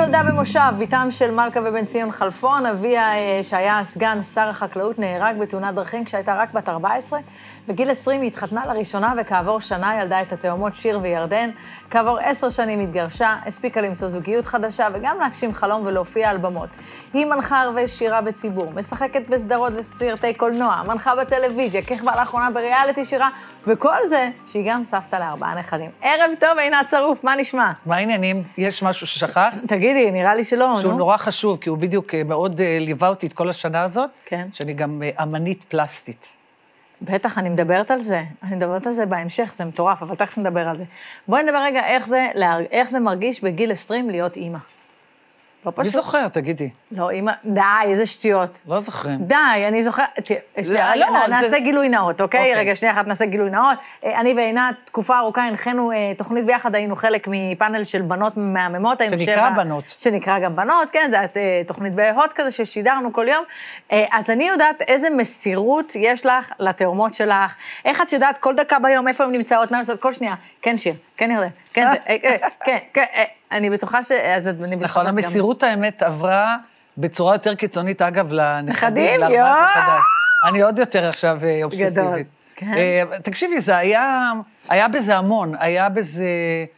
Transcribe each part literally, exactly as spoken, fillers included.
נולדה במושב, ביתם של מלכה ובן ציון חלפון, אביה שהיה סגן שר החקלאות נהרג בתאונת דרכים כשהייתה רק בת ארבע עשרה. בגיל עשרים היא התחתנה לראשונה וכעבור שנה ילדה את התאומות שיר וירדן. כעבור עשר שנים התגרשה, הספיקה למצוא זוגיות חדשה וגם להגשים חלום ולהופיע על במות. היא מנחה ערבי שירה בציבור, משחקת בסדרות וסרטי קולנוע, מנחה בטלוויזיה, ככבה לאחרונה בריאליטי שירה, וכל זה שהיא גם סבתא לארבעה נכדים. ערב טוב, עינת שרוף, מה נשמע? מה העניינים? יש משהו ששכח? תגידי, נראה לי שלא, נו. שהוא נורא חשוב, כי הוא בדיוק מאוד ליווה אותי את כל השנה הזאת, כן. שאני גם אמנית פלסטית. בטח, אני מדברת על זה. אני מדברת על זה בהמשך, זה מטורף, אבל תכף נדבר על זה. בואי נדבר רגע איך זה, איך זה מרגיש בגיל עשרים להיות אימא. לא פשוט. מי זוכר, תגידי. לא, אימא, די, איזה שטויות. לא זוכרים. די, אני זוכר, נעשה גילוי נאות, אוקיי? רגע, שנייה אחת נעשה גילוי נאות. אני ועינת, תקופה ארוכה, הנחנו תוכנית ביחד, היינו חלק מפאנל של בנות מהממות. שנקרא בנות. שנקרא גם בנות, כן, זו תוכנית בהוט כזה ששידרנו כל יום. אז אני יודעת איזה מסירות יש לך לתאומות שלך, איך את יודעת כל דקה ביום, איפה הן נמצאות, מה לעשות, כל שנייה, כן שיר, כן ירדה, כן, כן, כן, אני בטוחה ש... נכון, המסירות האמת עברה בצורה יותר קיצונית, אגב, לנכדים, נכדים, יואו! אני עוד יותר עכשיו אובססיבית. כן. תקשיבי, זה היה, היה בזה המון, היה בזה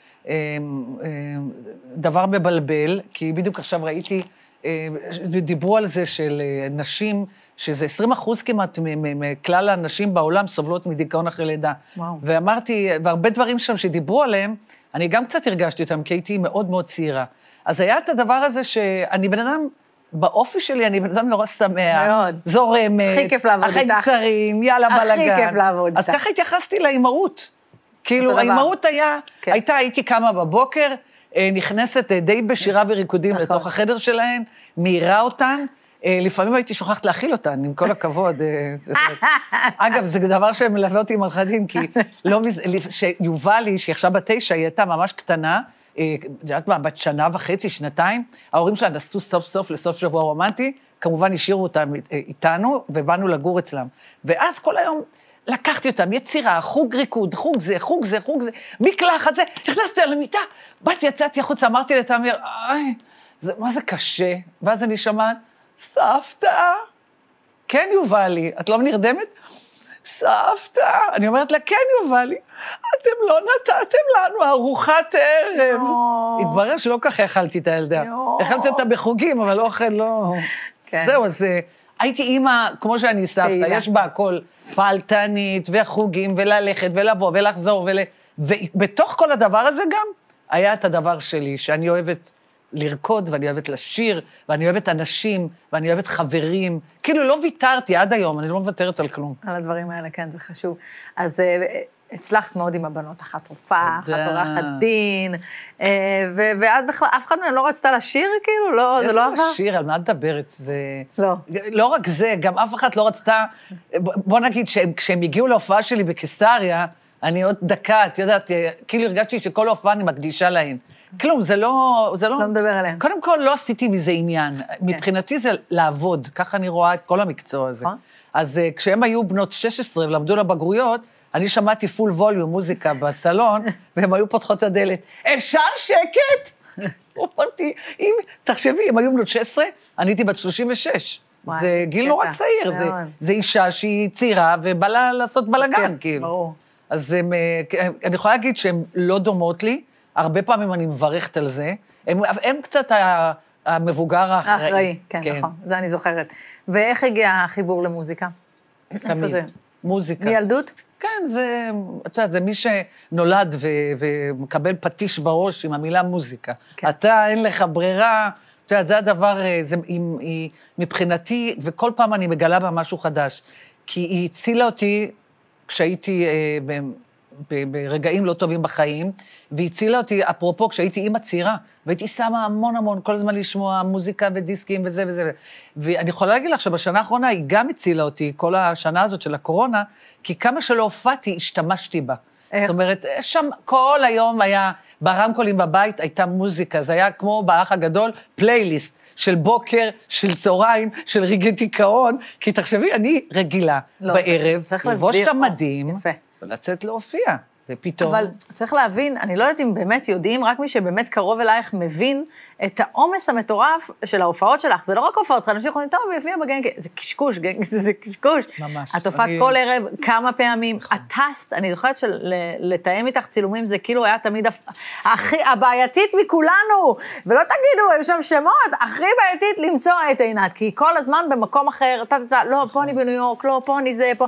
דבר מבלבל, כי בדיוק עכשיו ראיתי, דיברו על זה של נשים, שזה עשרים אחוז כמעט מכלל הנשים בעולם סובלות מדיכאון אחרי לידה. וואו. ואמרתי, והרבה דברים שם שדיברו עליהם, אני גם קצת הרגשתי אותם, כי הייתי מאוד מאוד צעירה. אז היה את הדבר הזה שאני בן אדם, באופי שלי אני בן אדם נורא שמח. מאוד. זורמת. הכי כיף לעבוד איתך. הכי קצרים, יאללה בלגן. הכי כיף לעבוד איתך. אז ככה התייחסתי לאימהות. כאילו, האימהות היה, כן. הייתה, הייתי קמה בבוקר, נכנסת די בשירה וריקודים נכון. לתוך החדר שלהן, מהירה אותן, לפעמים הייתי שוכחת להכיל אותן, עם כל הכבוד. אגב, זה דבר שמלווה אותי עם הנכדים, כי לא מז... שיובל לי, שהיא עכשיו בתשע, היא הייתה ממש קטנה, יודעת מה, בת שנה וחצי, שנתיים, ההורים שלה נסעו סוף סוף לסוף שבוע רומנטי, כמובן השאירו אותם איתנו, ובאנו לגור אצלם. ואז כל היום לקחתי אותם, יצירה, חוג ריקוד, חוג זה, חוג זה, חוג זה, מקלחת זה, נכנסתי על המיטה, באתי, יצאתי החוצה, אמרתי לתמיר, איי, זה, מה זה קשה? ואז אני שמעת, סבתא, כן יובלי, את לא נרדמת? סבתא, אני אומרת לה, כן יובלי, אתם לא נתתם לנו ארוחת ערב. התברר שלא ככה אכלתי את הילדה. אכלתי אותה בחוגים, אבל אוכל לא... זהו, אז הייתי אימא, כמו שאני סבתא, יש בה הכל פעלתנית וחוגים וללכת ולבוא ולחזור, ובתוך כל הדבר הזה גם היה את הדבר שלי, שאני אוהבת לרקוד, ואני אוהבת לשיר, ואני אוהבת אנשים, ואני אוהבת חברים. כאילו לא ויתרתי עד היום, אני לא מוותרת על כלום. על הדברים האלה, כן, זה חשוב. אז הצלחת מאוד עם הבנות, אחת רופאה, אחת עורכת דין, ואת בכלל, אף אחד מהם לא רצתה לשיר, כאילו? לא, זה לא עבר? איזה לשיר, על מה את מדברת? זה... לא. לא רק זה, גם אף אחד לא רצתה, בוא נגיד, כשהם הגיעו להופעה שלי בקיסריה, אני עוד דקה, את יודעת, כאילו הרגשתי שכל הופעה אני מקדישה להן. כלום, זה לא... זה לא... לא מדבר עליהם. קודם כל, לא עשיתי מזה עניין. מבחינתי זה לעבוד, ככה אני רואה את כל המקצוע הזה. אז כשהם היו בנות שש עשרה ולמדו לבגרויות, אני שמעתי פול ווליום מוזיקה בסלון, והם היו פותחות את הדלת. אפשר שקט? אמרתי, אם, תחשבי, הם היו בנות שש עשרה, אני הייתי בת שלושים ושש. זה גיל נורא צעיר, זה אישה שהיא צעירה, ובא לה לעשות בלגן, כאילו. ברור. אז הם, אני יכולה להגיד שהן לא דומות לי, הרבה פעמים אני מברכת על זה, הם, הם קצת המבוגר האחראי. האחראי, כן, כן, נכון, זה אני זוכרת. ואיך הגיע החיבור למוזיקה? תמיד, זה? מוזיקה. מילדות? כן, זה, את יודעת, זה מי שנולד ו, ומקבל פטיש בראש עם המילה מוזיקה. כן. אתה, אין לך ברירה, את יודעת, זה הדבר, זה, היא, היא, מבחינתי, וכל פעם אני מגלה בה משהו חדש, כי היא הצילה אותי כשהייתי אה, ב, ב, ברגעים לא טובים בחיים, והצילה אותי, אפרופו, כשהייתי אימא צעירה, והייתי שמה המון המון, כל הזמן לשמוע מוזיקה ודיסקים וזה וזה. ואני יכולה להגיד לך שבשנה האחרונה היא גם הצילה אותי, כל השנה הזאת של הקורונה, כי כמה שלא הופעתי, השתמשתי בה. איך? זאת אומרת, שם כל היום היה, ברמקולים בבית הייתה מוזיקה, זה היה כמו באח הגדול, פלייליסט של בוקר, של צהריים, של רגעי דיכאון, כי תחשבי, אני רגילה לא, בערב, לבוש את המדים, ולצאת להופיע. ופתאום... אבל צריך להבין, אני לא יודעת אם באמת יודעים, רק מי שבאמת קרוב אלייך מבין את העומס המטורף של ההופעות שלך. זה לא רק הופעות, אנשים יכולים, טוב, יפיע בגנג, זה קשקוש, גנג, זה קשקוש. ממש. את הופעת אני... כל ערב, כמה פעמים, את טסת, אני זוכרת שלתאם איתך צילומים, זה כאילו היה תמיד הכי, הבעייתית מכולנו, ולא תגידו, היו שם שמות, הכי בעייתית למצוא את עינת, כי כל הזמן במקום אחר, אתה, אתה, לא, פה אני בניו יורק, לא, פה אני זה, פה...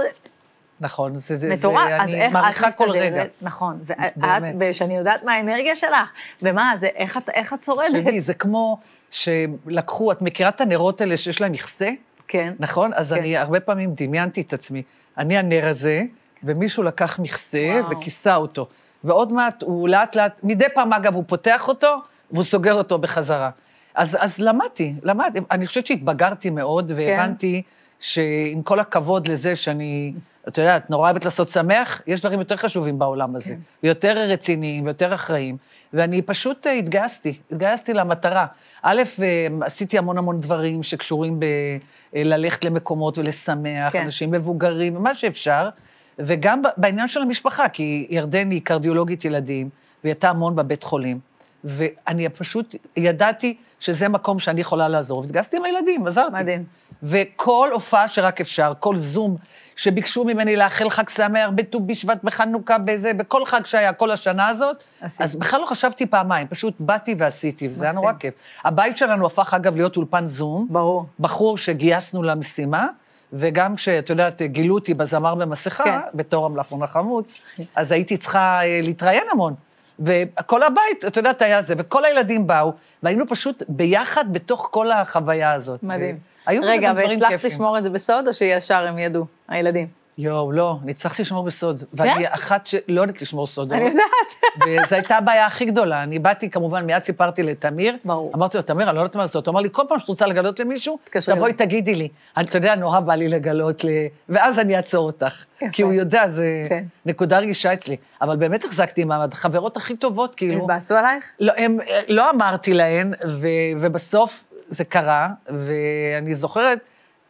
נכון, זה, זה, מטורף, זה, אז אני איך מעריכה את כל מסתדרת, רגע. נכון, ואת, ושאני יודעת מה האנרגיה שלך, ומה, זה, איך את, איך את שורדת? שלי, זה כמו שלקחו, את מכירה את הנרות האלה שיש להם מכסה? כן. נכון? אז כן. אני הרבה פעמים דמיינתי את עצמי. אני הנר הזה, ומישהו לקח מכסה וכיסה אותו. ועוד מעט, הוא לאט לאט, מדי פעם אגב, הוא פותח אותו, והוא סוגר אותו בחזרה. אז, אז למדתי, למדתי. אני חושבת שהתבגרתי מאוד, והבנתי שעם כל הכבוד לזה שאני, אתה יודע, את נורא אוהבת לעשות שמח, יש דברים יותר חשובים בעולם הזה, כן. ויותר רציניים ויותר אחראיים, ואני פשוט התגייסתי, התגייסתי למטרה. א', עשיתי המון המון דברים שקשורים בללכת למקומות ולשמח, כן. אנשים מבוגרים, מה שאפשר, וגם בעניין של המשפחה, כי ירדן היא קרדיולוגית ילדים, והיא הייתה המון בבית חולים, ואני פשוט ידעתי שזה מקום שאני יכולה לעזור, והתגייסתי עם הילדים, עזרתי. מדהים. וכל הופעה שרק אפשר, כל זום שביקשו ממני לאחל חג שמח, בט"ו בשבט, בחנוכה, בזה, בכל חג שהיה כל השנה הזאת, עשיתי. אז בכלל לא חשבתי פעמיים, פשוט באתי ועשיתי, וזה היה נורא כיף. הבית שלנו הפך אגב להיות אולפן זום, ברור. בחור שגייסנו למשימה, וגם כשאת יודעת, גילו אותי בזמר במסכה, כן. בתור המלפון החמוץ, אז הייתי צריכה להתראיין המון. וכל הבית, את יודעת, היה זה, וכל הילדים באו, והיינו פשוט ביחד בתוך כל החוויה הזאת. מדהים. רגע, והצלחת לשמור את זה בסוד, או שישר הם ידעו, הילדים? יואו, לא, אני הצלחתי לשמור בסוד. ואני אחת שלא יודעת לשמור סודות. אני יודעת. וזו הייתה הבעיה הכי גדולה. אני באתי, כמובן, מיד סיפרתי לתמיר. ברור. אמרתי לו, תמיר, אני לא יודעת מה לעשות. הוא אמר לי, כל פעם שאת רוצה לגלות למישהו, תבואי, תגידי לי. אתה יודע, נורא בא לי לגלות, ואז אני אעצור אותך. כי הוא יודע, זה נקודה רגישה אצלי. אבל באמת החזקתי מעמד, החברות הכי טובות, כאילו... התבאסו עלייך? לא אמרתי להן, ובסוף זה קרה, ואני זוכרת,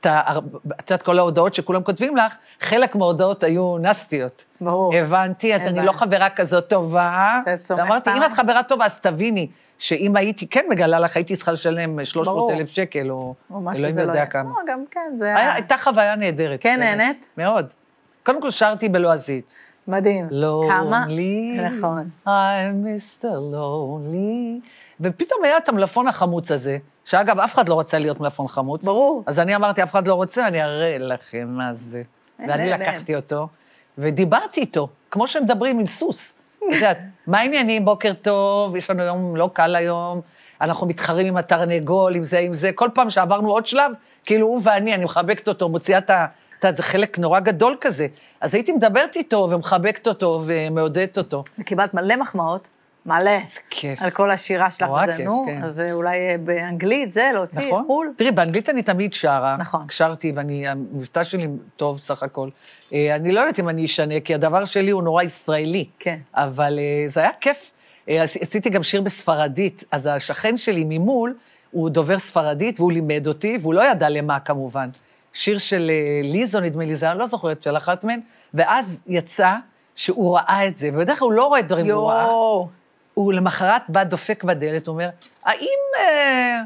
את יודעת, כל ההודעות שכולם כותבים לך, חלק מההודעות היו נסטיות. ברור. הבנתי, אני לא חברה כזאת טובה. אמרתי, אם את חברה טובה, אז תביני, שאם הייתי כן מגלה לך, הייתי צריכה לשלם שלוש מאות אלף שקל, או אלוהים יודע כמה. לא, גם כן, זה היה... הייתה חוויה נהדרת. כן, נהנית? מאוד. קודם כל שרתי בלועזית. מדהים. כמה? Lonely, נכון. I'm מיסטר Lonely. ופתאום היה את המלפון החמוץ הזה, שאגב, אף אחד לא רצה להיות מלפון חמוץ. ברור. אז אני אמרתי, אף אחד לא רוצה, אני אראה לכם מה זה. ואני לקחתי אותו, ודיברתי איתו, כמו שהם מדברים עם סוס. את יודעת, מה העניינים, בוקר טוב, יש לנו יום לא קל היום, אנחנו מתחרים עם התרנגול, עם זה, עם זה, כל פעם שעברנו עוד שלב, כאילו הוא ואני, אני מחבקת אותו, מוציאה את ה... את יודעת, זה חלק נורא גדול כזה. אז הייתי מדברת איתו, ומחבקת אותו, ומעודדת אותו. וקיבלת מלא מחמאות. מלא. זה כיף. על כל השירה שלך וזה, נו, אז אולי באנגלית, זה, להוציא, חול. תראי, באנגלית אני תמיד שרה. נכון. שרתי, ואני, המבטא שלי טוב סך הכל. אני לא יודעת אם אני אשנה, כי הדבר שלי הוא נורא ישראלי. כן. אבל זה היה כיף. עשיתי גם שיר בספרדית, אז השכן שלי ממול, הוא דובר ספרדית, והוא לימד אותי, והוא לא ידע למה כמובן. שיר של ליזו, נדמה לי, זה אני לא זוכרת, של אחת מהן, ואז יצא שהוא ראה את זה, ובדרך כלל הוא לא רואה דברים, הוא ראה. הוא למחרת בא דופק בדלת, הוא אומר, האם אה,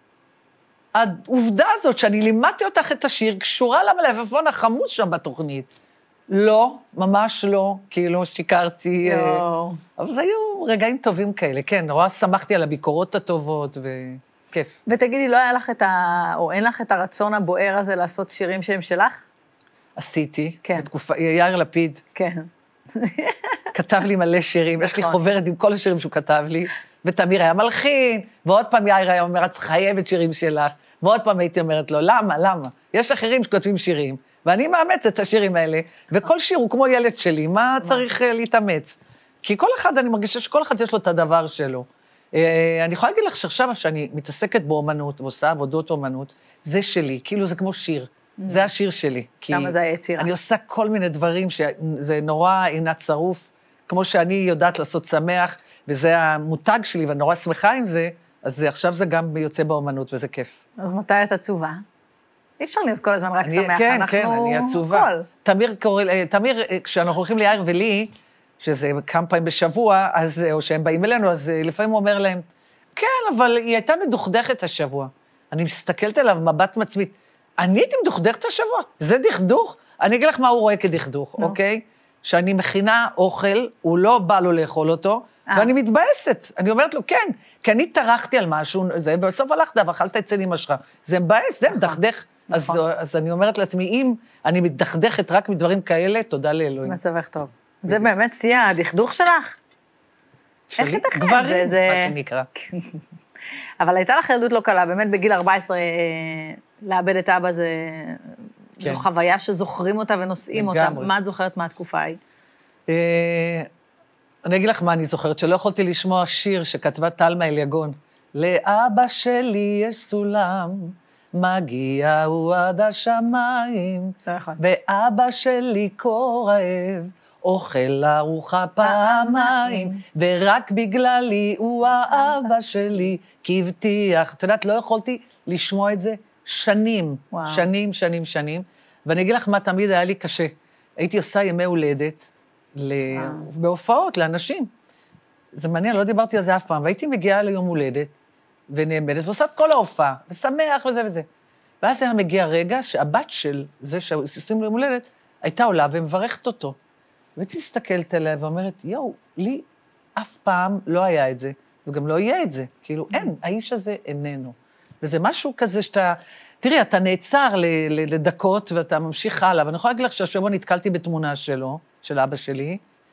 העובדה הזאת שאני לימדתי אותך את השיר, קשורה למלפפון החמוץ שם בתוכנית? לא, ממש לא, כאילו שיקרתי. יואו. אבל זה היו רגעים טובים כאלה, כן, נורא שמחתי על הביקורות הטובות, וכיף. ותגידי, לא היה לך את ה... או אין לך את הרצון הבוער הזה לעשות שירים שהם שלך? עשיתי, כן. בתקופה, יאיר לפיד. כן. כתב לי מלא שירים, יש לי חוברת עם כל השירים שהוא כתב לי, ותמיר היה מלחין, ועוד פעם יאיר היה אומר, את חייבת שירים שלך, ועוד פעם הייתי אומרת לו, למה, למה? יש אחרים שכותבים שירים, ואני מאמצת את השירים האלה, וכל שיר הוא כמו ילד שלי, מה צריך להתאמץ? כי כל אחד, אני מרגישה שכל אחד יש לו את הדבר שלו. אני יכולה להגיד לך שעכשיו שאני מתעסקת באומנות, ועושה עבודות אומנות, זה שלי, כאילו זה כמו שיר. זה השיר שלי. למה זה היצירה? אני עושה כל מיני דברים שזה נורא עינת צרוף, כמו שאני יודעת לעשות שמח, וזה המותג שלי, ואני נורא שמחה עם זה, אז עכשיו זה גם יוצא באומנות, וזה כיף. אז מתי את עצובה? אי אפשר להיות כל הזמן רק שמח, כן, כן, אני עצובה. תמיר, תמיר, כשאנחנו הולכים ליאיר ולי, שזה כמה פעמים בשבוע, אז, או שהם באים אלינו, אז לפעמים הוא אומר להם, כן, אבל היא הייתה מדוכדכת השבוע. אני מסתכלת עליו, מבט מצמית, אני הייתי מדוכדכת השבוע? זה דכדוך? אני אגיד לך מה הוא רואה כדכדוך, no. אוקיי? שאני מכינה אוכל, הוא לא בא לו לאכול אותו, 아. ואני מתבאסת. אני אומרת לו, כן, כי אני טרחתי על משהו, זה, ובסוף הלכת ואכלת אצל אמא שלך. זה מבאס, זה מדכדך. אז, אז אני אומרת לעצמי, אם אני מתדכדכת רק מדברים כאלה, תודה לאלוהים. מצבך טוב. זה באמת שיא הדכדוך שלך? שלי? איך ייתכן? גברים, זה... מה שנקרא. אבל הייתה לך ילדות לא קלה, באמת בגיל ארבע עשרה, לאבד את אבא זה... זו חוויה שזוכרים אותה ונושאים אותה. מה את זוכרת מהתקופה ההיא? אני אגיד לך מה אני זוכרת, שלא יכולתי לשמוע שיר שכתבה תלמה אליגון. לאבא שלי יש סולם, מגיע הוא עד השמיים, ואבא שלי כה רעב, אוכל ארוחה פעמיים, ורק בגללי הוא האבא שלי, כי הבטיח. את יודעת, לא יכולתי לשמוע את זה שנים, וואו. שנים, שנים, שנים, ואני אגיד לך מה תמיד היה לי קשה. הייתי עושה ימי הולדת, בהופעות, לאנשים. זה מעניין, לא דיברתי על זה אף פעם, והייתי מגיעה ליום הולדת, ונעמדת, ועושה את כל ההופעה, ושמח וזה וזה. ואז היה מגיע רגע שהבת של זה שעושים ליום הולדת, הייתה עולה ומברכת אותו. והייתי מסתכלת עליה ואומרת, יואו, לי אף פעם לא היה את זה, וגם לא יהיה את זה. כאילו, אין, האיש הזה איננו. וזה משהו כזה שאתה, תראי, אתה נעצר לדקות, ואתה ממשיך הלאה, ואני יכולה להגיד לך שהשבוע נתקלתי בתמונה שלו, של אבא שלי,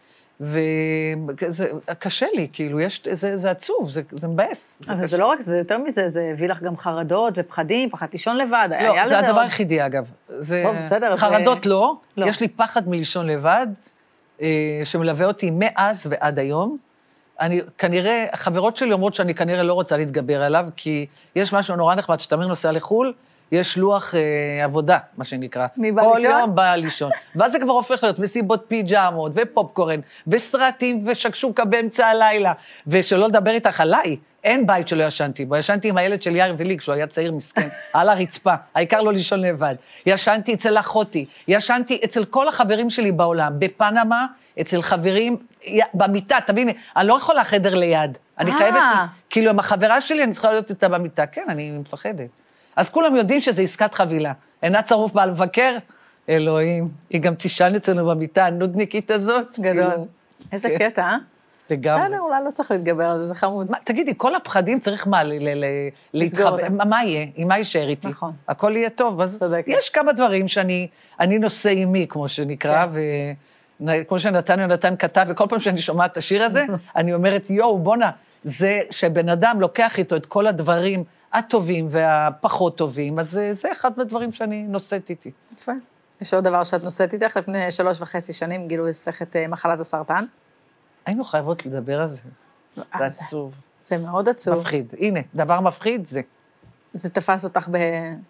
וזה קשה לי, כאילו, יש, זה, זה עצוב, זה, זה מבאס. אבל זה, זה לא רק, זה יותר מזה, זה הביא לך גם חרדות ופחדים, פחד לישון לבד. לא, זה הדבר היחידי, אגב. זה, טוב, בסדר. חרדות זה... לא, לא, יש לי פחד מלישון לבד, שמלווה אותי מאז ועד היום. אני, כנראה, החברות שלי אומרות שאני כנראה לא רוצה להתגבר עליו, כי יש משהו נורא נחמד, שתמיר נוסע לחול, יש לוח אה, עבודה, מה שנקרא. מי בא לישון? כל יום בא לישון. ואז זה כבר הופך להיות מסיבות פיג'מות, ופופקורן, וסרטים, ושקשוקה באמצע הלילה, ושלא לדבר איתך עליי, אין בית שלא ישנתי בו. ישנתי עם הילד של יאיר ולי, כשהוא היה צעיר מסכן, על הרצפה, העיקר לא לישון לבד. ישנתי אצל אחותי, ישנתי אצל כל החברים שלי בעולם, בפנמה, אצל חברים, במיטה, תביני, אני לא יכולה חדר ליד. אני חייבת, כאילו, עם החברה שלי, אני צריכה להיות איתה במיטה. כן, אני מפחדת. אז כולם יודעים שזה עסקת חבילה. אינה צרוף בעל מבקר, אלוהים, היא גם תישן אצלנו במיטה, הנודניקית הזאת. גדול. איזה קטע, אה? לגמרי. בסדר, אולי לא צריך להתגבר על זה, זה חמוד. תגידי, כל הפחדים צריך מה, להתחבר, מה יהיה? עם מה יישאר איתי? נכון. הכל יהיה טוב, אז יש כמה דברים שאני נושא עימי, כמו שנקרא, וכמו שנתן יונתן כתב, וכל פעם שאני שומעת את השיר הזה, אני אומרת, יואו, בונה, זה שבן אדם לוקח איתו את כל הדברים הטובים והפחות טובים, אז זה אחד מהדברים שאני נושאת איתי. יפה. יש עוד דבר שאת נושאת איתך, לפני שלוש וחצי שנים גילו אצלך את מחלת הסרטן. היינו חייבות לדבר על זה. זה עצוב. זה מאוד עצוב. מפחיד. הנה, דבר מפחיד זה. זה תפס אותך ב...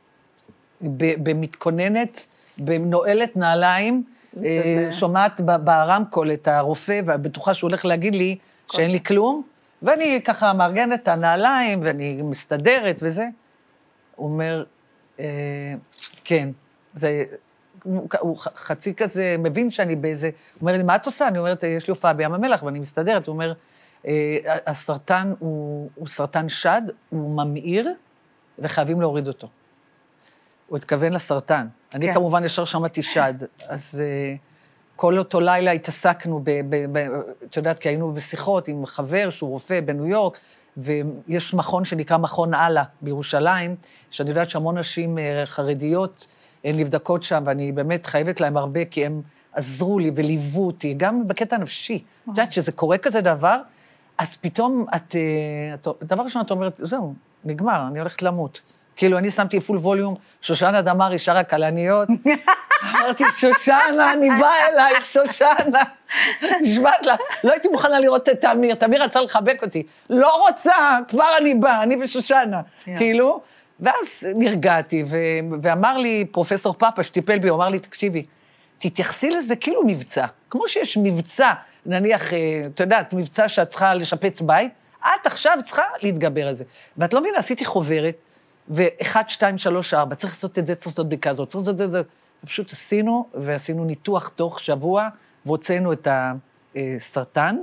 במתכוננת, בנועלת נעליים, שומעת ברמקול את הרופא, ובטוחה שהוא הולך להגיד לי שאין לי כלום, ואני ככה מארגנת את הנעליים, ואני מסתדרת וזה. הוא אומר, כן, זה... הוא חצי כזה, מבין שאני באיזה... הוא אומר לי, מה את עושה? אני אומרת, יש לי הופעה בים המלח, ואני מסתדרת. הוא אומר, הסרטן הוא, הוא סרטן שד, הוא ממאיר, וחייבים להוריד אותו. הוא התכוון לסרטן. כן. אני כמובן ישר שמעתי שד, אז כל אותו לילה התעסקנו, ב, ב, ב, את יודעת, כי היינו בשיחות עם חבר שהוא רופא בניו יורק, ויש מכון שנקרא מכון אללה בירושלים, שאני יודעת שהמון נשים חרדיות הן נבדקות שם, ואני באמת חייבת להם הרבה, כי הם עזרו לי וליוו אותי, גם בקטע נפשי. את יודעת שזה קורה כזה דבר, אז פתאום את, דבר ראשון את אומרת, זהו, נגמר, אני הולכת למות. כאילו, אני שמתי פול ווליום, שושנה דמארי, שרה כלניות, אמרתי, שושנה, אני באה אלייך, שושנה, נשבעת לך, לא הייתי מוכנה לראות את תמיר, תמיר רצה לחבק אותי, לא רוצה, כבר אני באה, אני ושושנה, כאילו, ואז נרגעתי, ואמר לי פרופסור פאפה, שטיפל בי, הוא אמר לי, תקשיבי, תתייחסי לזה כאילו מבצע, כמו שיש מבצע, נניח, אתה יודעת, מבצע שאת צריכה לשפץ בית, את עכשיו צריכה להתגבר על זה. ואת לא מבינה, עשיתי חוברת, ואחד, שתיים, שלוש, ארבע, צריך לעשות את זה, צריך לעשות בדיקה הזאת, צריך לעשות את זה, זה. ופשוט עשינו, ועשינו ניתוח תוך שבוע, והוצאנו את, ה, אה, סרטן,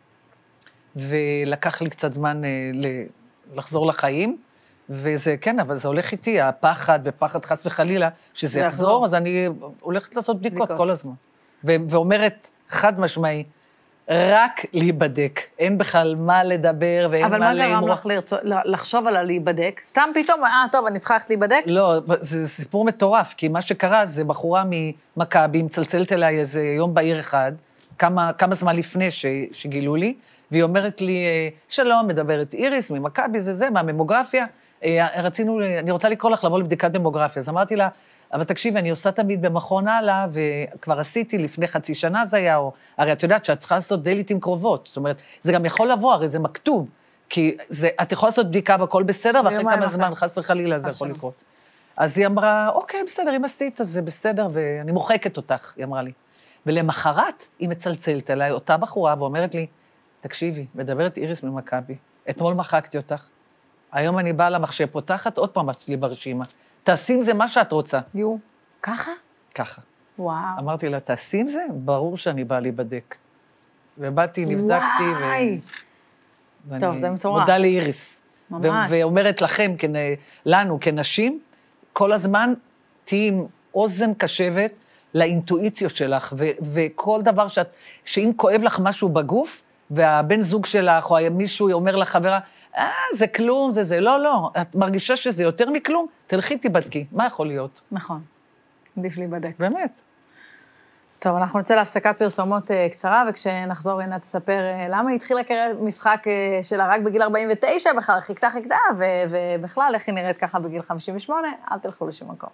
ולקח לי קצת זמן אה, לחזור לחיים, וזה, כן, אבל זה הולך איתי, הפחד, ופחד חס וחלילה, שזה יחזור, יחזור, אז אני הולכת לעשות בדיקות, בדיקות. כל הזמן. ו- ואומרת, חד משמעי, רק להיבדק. אין בכלל מה לדבר ואין מה לאמור. אבל מה גרם לך לרצות, לחשוב על הלהיבדק? סתם פתאום, אה, טוב, אני צריכה ללכת להיבדק? לא, זה סיפור מטורף, כי מה שקרה זה בחורה ממכבי, מצלצלת אליי איזה יום בעיר אחד, כמה, כמה זמן לפני ש, שגילו לי, והיא אומרת לי, שלום, מדברת איריס ממכבי, זה זה, מהממוגרפיה, רצינו, אני רוצה לקרוא לך לבוא לבדיקת ממוגרפיה, אז אמרתי לה, אבל תקשיבי, אני עושה תמיד במכון הלאה, וכבר עשיתי לפני חצי שנה זה היה, או, הרי את יודעת שאת צריכה לעשות דייליטים קרובות, זאת אומרת, זה גם יכול לבוא, הרי זה מכתוב, כי זה, את יכולה לעשות בדיקה והכל בסדר, ואחרי כמה זמן, חס וחלילה, זה יכול לקרות. אז היא אמרה, אוקיי, בסדר, אם עשית, אז זה בסדר, ואני מוחקת אותך, היא אמרה לי. ולמחרת היא מצלצלת אליי, אותה בחורה, ואומרת לי, תקשיבי, מדברת איריס ממכבי, אתמול מחקתי אותך, היום אני באה למחשב, פותחת עוד פעם אצלי ברשימה. תעשי עם זה מה שאת רוצה. יו, ככה? ככה. וואו. אמרתי לה, תעשי עם זה? ברור שאני באה להיבדק. ובאתי, נבדקתי, ו... וואי. טוב, זה מטורף. מודה לאיריס. ממש. ואומרת לכם, לנו, כנשים, כל הזמן תהיי עם אוזן קשבת לאינטואיציות שלך, וכל דבר שאת, שאם כואב לך משהו בגוף, והבן זוג שלך, או מישהו אומר לחברה, אה, זה כלום, זה זה, לא, לא, את מרגישה שזה יותר מכלום, תלכי תיבדקי, מה יכול להיות? נכון, עדיף להיבדק. באמת. טוב, אנחנו נצא להפסקת פרסומות קצרה, וכשנחזור הנה תספר למה היא התחילה קריירת משחק שלה רק בגיל ארבעים ותשע, בכלל חיכתה חיכתה, ובכלל איך היא נראית ככה בגיל חמישים ושמונה, אל תלכו לשום מקום.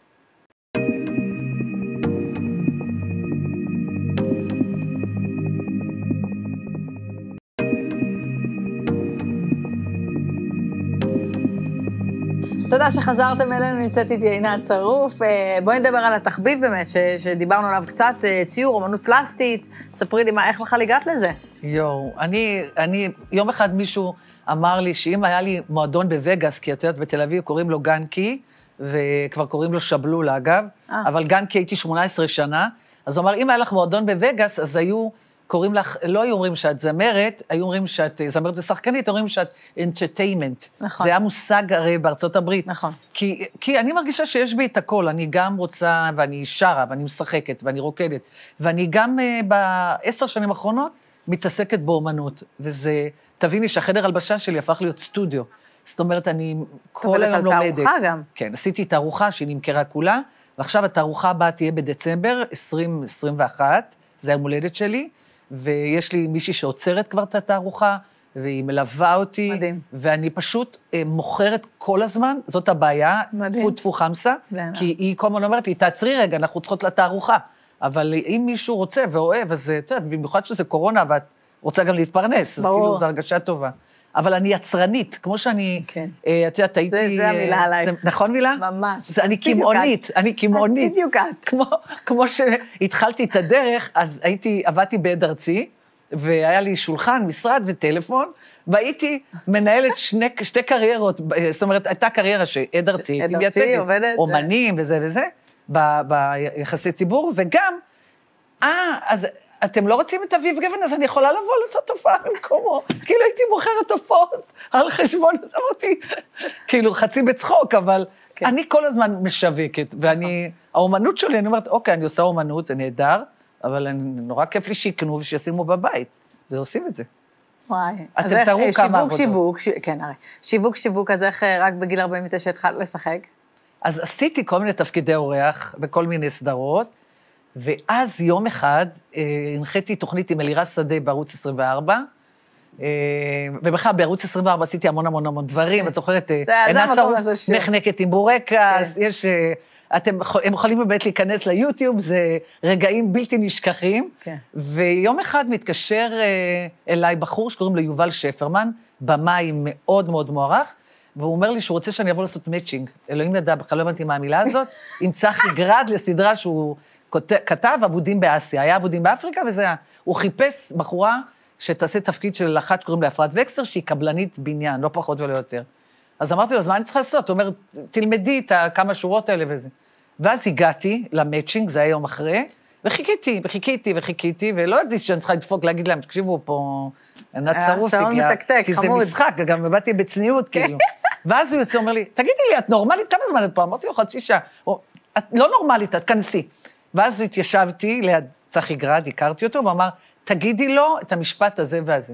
תודה שחזרתם אלינו, נמצאת איתי עינת צרוף. בואי נדבר על התחביב באמת, ש, שדיברנו עליו קצת, ציור, אומנות פלסטית. ספרי לי מה, איך בכלל הגעת לזה? יואו, אני, אני, יום אחד מישהו אמר לי שאם היה לי מועדון בווגאס, כי את יודעת, בתל אביב קוראים לו גנקי, וכבר קוראים לו שבלול, אגב, 아. אבל גנקי הייתי שמונה עשרה שנה, אז הוא אמר, אם היה לך מועדון בווגאס, אז היו... קוראים לך, לא היו אומרים שאת זמרת, היו אומרים שאת זמרת ושחקנית, אומרים שאת entertainment. נכון. זה היה מושג הרי בארצות הברית. נכון. כי, כי אני מרגישה שיש בי את הכל, אני גם רוצה, ואני שרה, ואני משחקת, ואני רוקדת, ואני גם uh, בעשר שנים האחרונות מתעסקת באומנות, וזה, תביני שהחדר הלבשה שלי הפך להיות סטודיו. זאת אומרת, אני כל היום לומדת. טוב, תערוכה גם. כן, עשיתי תערוכה שהיא נמכרה כולה, ועכשיו התערוכה הבאה תהיה בדצמבר עשרים עשרים ואחת, זה היום הולדת שלי, ויש לי מישהי שעוצרת כבר את התערוכה, והיא מלווה אותי. מדהים. ואני פשוט אה, מוכרת כל הזמן, זאת הבעיה, טפו טפו חמסה, כי היא כל הזמן אומרת לי, תעצרי רגע, אנחנו צריכות לתערוכה. אבל אם מישהו רוצה ואוהב, אז את יודעת, במיוחד שזה קורונה, ואת רוצה גם להתפרנס, אז כאילו זו הרגשה טובה. אבל אני יצרנית, כמו שאני, כן. אה, את יודעת, הייתי... זה, זה המילה עלייך. זה, נכון מילה? ממש. זה, אני כימעונית, אני כימעונית. בדיוק את. כמו, כמו שהתחלתי את הדרך, אז הייתי, עבדתי בעד ארצי, והיה לי שולחן, משרד וטלפון, והייתי מנהלת שני, שתי קריירות, זאת אומרת, הייתה קריירה שעד ארצי, עד ארצי, עובדת. אומנים וזה וזה, ב, ביחסי ציבור, וגם, אה, אז... אתם לא רוצים את אביב גבן, אז אני יכולה לבוא לעשות תופעה במקומו. כאילו הייתי מוכרת תופעות על חשבון, אז אמרתי, כאילו חצי בצחוק, אבל כן. אני כל הזמן משווקת, ואני, האומנות שלי, אני אומרת, אוקיי, אני עושה אומנות, זה נהדר, אבל אני, נורא כיף לי שיקנו ושישימו בבית, ועושים את זה. וואי. אתם תראו כמה עבודות. שיווק, שיווק, כן, הרי. שיווק, שיווק, אז איך רק בגיל ארבעים ותשע התחלת לשחק? אז עשיתי כל מיני תפקידי אורח, בכל מיני סדרות, ואז יום אחד הנחיתי תוכנית עם אלירז שדה בערוץ עשרים וארבע, ובכלל בערוץ עשרים וארבע עשיתי המון המון המון דברים, את זוכרת, עינת צרוף נחנקת עם בורקס, יש, אתם יכולים באמת להיכנס ליוטיוב, זה רגעים בלתי נשכחים, ויום אחד מתקשר אליי בחור שקוראים לו יובל שפרמן, במאי מאוד מאוד מוערך, והוא אומר לי שהוא רוצה שאני אבוא לעשות מאצ'ינג, אלוהים ידע, בכלל לא הבנתי מה המילה הזאת, עם צחי גרד לסדרה שהוא כתב עבודים באסיה, היה עבודים באפריקה, וזה היה, הוא חיפש בחורה שתעשה תפקיד של אחת שקוראים לאפרת וקסר, שהיא קבלנית בניין, לא פחות ולא יותר. אז אמרתי לו, אז מה אני צריכה לעשות? הוא אומר, תלמדי את כמה שורות האלה וזה. ואז הגעתי למאצ'ינג, זה היה יום אחרי, וחיכיתי, וחיכיתי, וחיכיתי, ולא ידעתי שאני צריכה לדפוק, להגיד להם, תקשיבו פה, ענת סרוסי, כי זה משחק, גם באתי בצניעות, כאילו. ואז הוא יוצא, אומר לי, תגידי לי, את נורמלית? כמה זמן את פה? אמרתי לו, חצי שעה. את לא נורמלית, את כנסי. ואז התיישבתי ליד צחי גרד, הכרתי אותו, ואמר, תגידי לו את המשפט הזה והזה.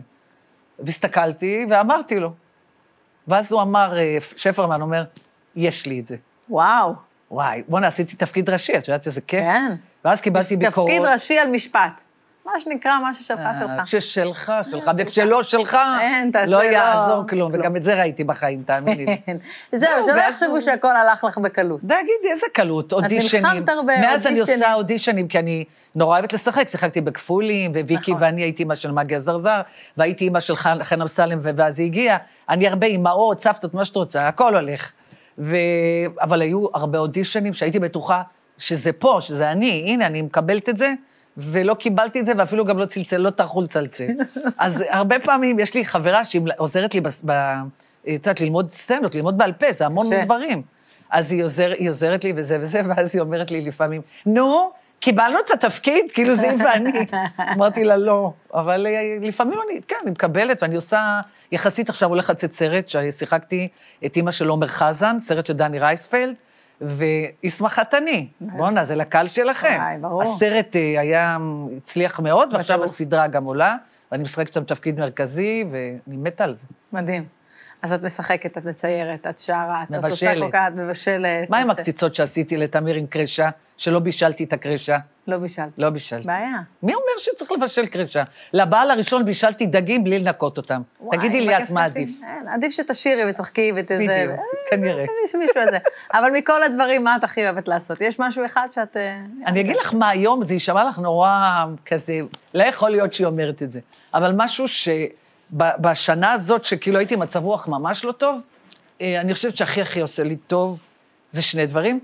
והסתכלתי ואמרתי לו. ואז הוא אמר, שפרמן אומר, יש לי את זה. וואו. וואי, בוא'נה, עשיתי תפקיד ראשי, את יודעת איזה כיף? כן. ואז קיבלתי ביקורות. תפקיד ראשי על משפט. מה שנקרא, מה ששלך, שלך. כששלך, שלך, וכשלא שלך, אין, תעשה לא לא. יעזור כלום, וגם את זה ראיתי בחיים, תאמיני לי. זהו, שלא יחשבו שהכל הלך לך בקלות. תגידי, איזה קלות, אודישנים. את נלחמת הרבה, מאז אני עושה אודישנים, כי אני נורא אוהבת לשחק, שיחקתי בכפולים, וויקי ואני הייתי אמא של מגיה זרזר, והייתי אמא של חן אמסלם, ואז היא הגיעה. אני הרבה אמהות, סבתות, מה שאת רוצה, הכל הולך. אבל היו הרבה אודישנים שהייתי בטוחה שזה פה, שזה אני, הנה, אני מקבלת את זה, ולא קיבלתי את זה, ואפילו גם לא צלצל, לא טרחו לצלצל. אז הרבה פעמים יש לי חברה שהיא עוזרת לי, את יודעת, ללמוד סצנות, ללמוד בעל פה, זה המון דברים. אז היא, עוזר, היא עוזרת לי וזה וזה, ואז היא אומרת לי לפעמים, נו, קיבלנו את התפקיד, כאילו זה ואני. אמרתי לה, לא, אבל לפעמים אני, כן, אני מקבלת, ואני עושה, יחסית עכשיו הולך לצאת סרט, ששיחקתי את אמא של עומר חזן, סרט של דני רייספלד, והיא שמחת אני. בוא'נה, זה לקהל שלכם. ברור. הסרט היה, הצליח מאוד, ועכשיו הסדרה גם עולה, ואני משחקת שם תפקיד מרכזי, ואני מתה על זה. מדהים. אז את משחקת, את מציירת, את שרה, את עושה כל כך, את מבשלת. מה עם הקציצות שעשיתי לתמיר עם קרשה, שלא בישלתי את הקרשה? לא בישלת. לא בישלתי. בעיה. מי אומר שצריך לבשל קרשה? לבעל הראשון בישלתי דגים בלי לנקות אותם. תגידי לי, את מה עדיף? עדיף שתשירי ותשחקי ותזה. בדיוק, כנראה. מישהו הזה. אבל מכל הדברים, מה את הכי אוהבת לעשות? יש משהו אחד שאת... אני אגיד לך מה היום, זה יישמע לך נורא כזה, לא יכול להיות שהיא אומרת את זה, אבל משהו שבשנה הזאת, שכאילו הייתי מצב רוח ממש לא טוב, אני חושבת שהכי הכי עושה לי טוב, זה שני דברים.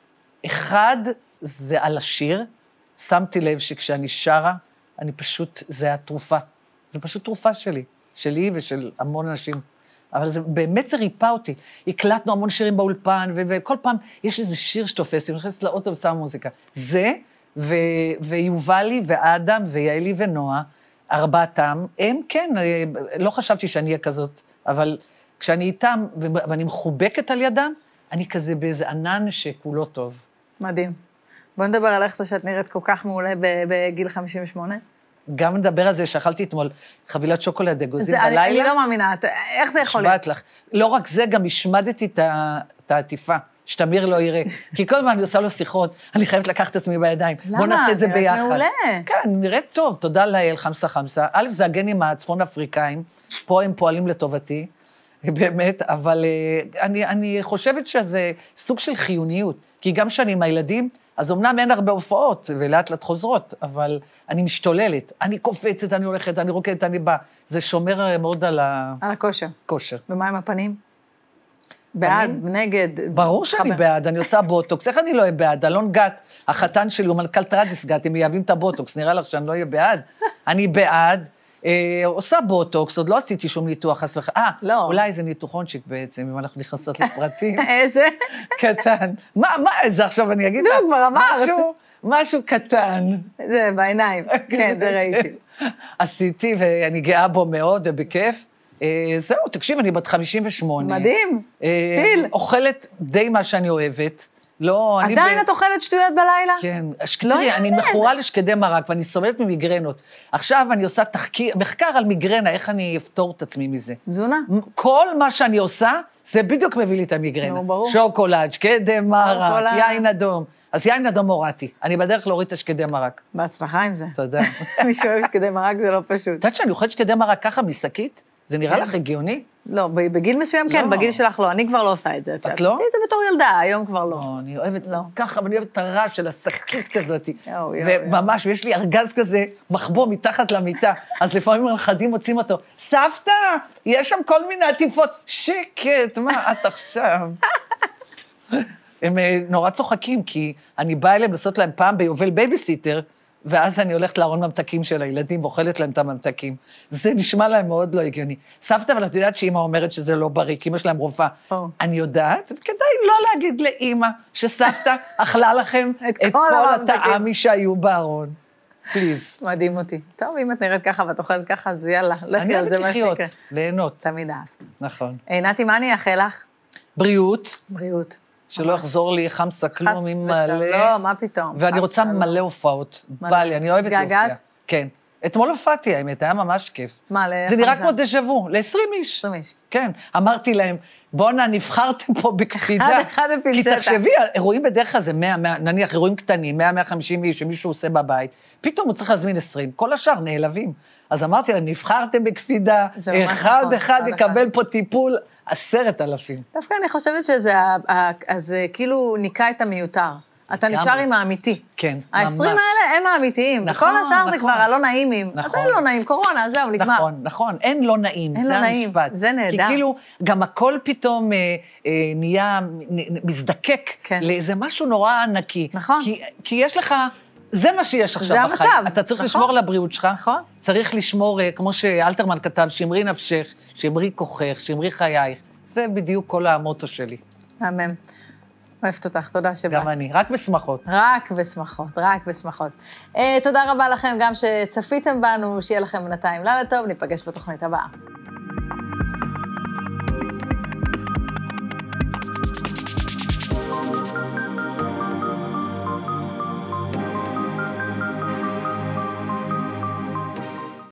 אחד, זה על השיר. שמתי לב שכשאני שרה, אני פשוט, זה התרופה. זה פשוט תרופה שלי, שלי ושל המון אנשים. אבל זה, באמת זה ריפה אותי. הקלטנו המון שירים באולפן, ו- וכל פעם יש איזה שיר שתופס, אני נכנסת לאוטו ושמה מוזיקה. זה, ו- ויובלי ואדם ויעלי ונועה, ארבעתם, הם כן, לא חשבתי שאני אהיה כזאת, אבל כשאני איתם, ואני מחובקת על ידם, אני כזה באיזה ענן שכולו טוב. מדהים. בוא נדבר על איך זה שאת נראית כל כך מעולה בגיל חמישים ושמונה. גם נדבר על זה, שאכלתי אתמול חבילת שוקולד אגוזים בלילה. אני לא מאמינה, איך זה יכול להיות? שבאת לך. לא רק זה, גם השמדתי את העטיפה, שתמיר לא יראה. כי כל הזמן אני עושה לו שיחות, אני חייבת לקחת את עצמי בידיים. למה? בוא נעשה את זה ביחד. נראית מעולה. כן, נראית טוב, תודה לאל, חמסה חמסה. א', זה הגנים הצפון אפריקאים, פה הם פועלים לטובתי, באמת, אבל אני, אני חושבת שזה סוג של חיוניות, כי גם שאני עם הילדים, אז אמנם אין הרבה הופעות, ולאט לאט חוזרות, אבל אני משתוללת, אני קופצת, אני הולכת, אני רוקדת, אני באה. זה שומר מאוד על ה... על הכושר. כושר. ומה עם הפנים? בעד, נגד. ברור שאני בעד, אני עושה בוטוקס. איך אני לא אהיה בעד? אלון גת, החתן שלי, הוא מנכ"ל טרדיס גת, הם מייבאים את הבוטוקס, נראה לך שאני לא אהיה בעד? אני בעד, עושה בוטוקס, עוד לא עשיתי שום ניתוח, חס וחלילה. אה, לא. אולי זה ניתוחונצ'יק בעצם, אם אנחנו נכנסות לפרטים. איזה? קטן. מה, מה איזה עכשיו אני אגיד? נו, כבר אמרת. משהו, משהו קטן. זה בעיניים, כן, זה ראיתי. עשיתי, ואני גאה בו מאוד, ובכיף. זהו, תקשיב, אני בת חמישים ושמונה. מדהים, טיל. אוכלת די מה שאני אוהבת. לא, אני... עדיין את אוכלת שטויות בלילה? כן, תראי, אני מכורה לשקדי מרק, ואני סובלת ממיגרנות. עכשיו אני עושה תחקיר, מחקר על מיגרנה, איך אני אפתור את עצמי מזה. תזונה. כל מה שאני עושה, זה בדיוק מביא לי את המיגרנה. נו, ברור. שוקולד, שקדי מרק, יין אדום. אז יין אדום הורדתי. אני בדרך להוריד את שקדי מרק. בהצלחה עם זה. תודה. מי שאוהב שקדי מרק זה לא פשוט. את יודעת שאני אוכלת שקדי מרק ככה משקית? זה נראה לך הגיוני? לא, בגיל מסוים כן, בגיל שלך לא, אני כבר לא עושה את זה. את לא? עשיתי את זה בתור ילדה, היום כבר לא. לא, אני אוהבת ככה, אבל אני אוהבת את הרעש של השקית כזאת. וממש, ויש לי ארגז כזה, מחבוא מתחת למיטה, אז לפעמים הנכדים מוצאים אותו, סבתא, יש שם כל מיני עטיפות, שקט, מה את עכשיו? הם נורא צוחקים, כי אני באה אליהם לעשות להם פעם ביובל בייביסיטר, ואז אני הולכת לארון ממתקים של הילדים, ואוכלת להם את הממתקים. זה נשמע להם מאוד לא הגיוני. סבתא, אבל את יודעת שאמא אומרת שזה לא בריא, כי אמא שלהם רופאה. אני יודעת, וכדאי לא להגיד לאמא שסבתא אכלה לכם את כל הטעמי שהיו בארון. פליז. מדהים אותי. טוב, אם את נראית ככה ואת אוכלת ככה, אז יאללה, לכי על זה מה שיקרה. אני אוהבת לחיות, ליהנות. תמיד אהבת. נכון. נתי, מה אני אאחל לך? בריאות. בריאות. שלא יחזור לי חמסה כלום עם מלא. חס ושלום, מה פתאום? ואני רוצה מלא הופעות. בא לי, אני אוהבת להופיע. געגעת? כן. אתמול הופעתי, האמת, היה ממש כיף. מה, זה נראה כמו דז'ה-וו, ל-עשרים איש. עשרים איש. כן. אמרתי להם, בואנה, נבחרתם פה בקפידה. אחד בפינצטה. כי תחשבי, אירועים בדרך כלל זה מאה, נניח אירועים קטנים, מאה, מאה וחמישים איש שמישהו עושה בבית, פתאום הוא צריך להזמין עשרים, כל השאר נעלבים. אז אמרתי להם, נבחרתם בקפידה, אחד אחד יקבל פה טיפול, עשרת אלפים. דווקא אני חושבת שזה כאילו ניקה את המיותר. אתה נשאר עם האמיתי. כן, ממש. ה-עשרים האלה הם האמיתיים. נכון, וכל השאר נכון. זה כבר הלא נעימים. נכון. אז אין לא נעים, קורונה, זהו, נגמר. נכון, נכון, אין לא נעים, אין זה לא נעים, המשפט. זה נהדר. כי כאילו, גם הכל פתאום אה, אה, נהיה, נ, מזדקק כן. לאיזה משהו נורא ענקי. נכון. כי, כי יש לך, זה מה שיש עכשיו זה בחיים. המצב. אתה צריך נכון. לשמור על הבריאות שלך. נכון. צריך לשמור, אה, כמו שאלתרמן כתב, שמרי נפשך, שמרי כוחך, שמרי חייך. זה בדיוק כל המוטו שלי. מהמם. אוהבת אותך, תודה שבאת. גם אני, רק בשמחות. רק בשמחות, רק בשמחות. Uh, תודה רבה לכם גם שצפיתם בנו, שיהיה לכם בינתיים לילה טוב, ניפגש בתוכנית הבאה.